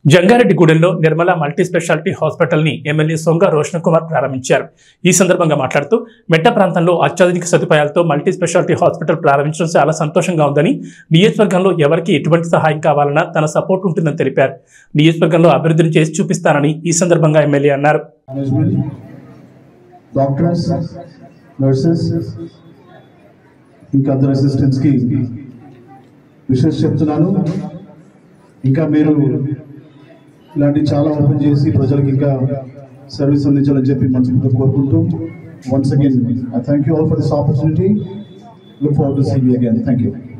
జంగారెడ్డిగూడెంలో Nirmala multi speciality hospital ని MLA Songa Roshan Kumar ప్రారంభించారు. ఈ సందర్భంగా మాట్లాడుతూ మెట్ట ప్రాంతంలో అత్యాధునిక సదుపాయాలతో మల్టీ స్పెషాలిటీ హాస్పిటల్ ప్రారంభించడం చాలా సంతోషంగా ఉందని, నియోజకవర్గంలో ఎవరికి ఎటువంటి సహాయం కావాలన్నా తన సపోర్ట్ ఉంటుందని తెలిపారు. నియోజకవర్గంలో అభివృద్ధిని చేసి చూపిస్తానని ఈ సందర్భంగా ఎమ్మెల్యే అన్నారు. డాక్టర్స్, నర్సెస్, ఇంకా అదర్ అసిస్టెంట్స్ కి విషయం చెప్తున్నాను. ఇంకా మీరు ఇలాంటి చాలా ఓపెన్ చేసి ప్రజలకు ఇంకా సర్వీస్ అందించాలని చెప్పి మనసుతో కోరుకుంటూ once again I thank you all for this opportunity. Look forward to seeing you again. Thank you.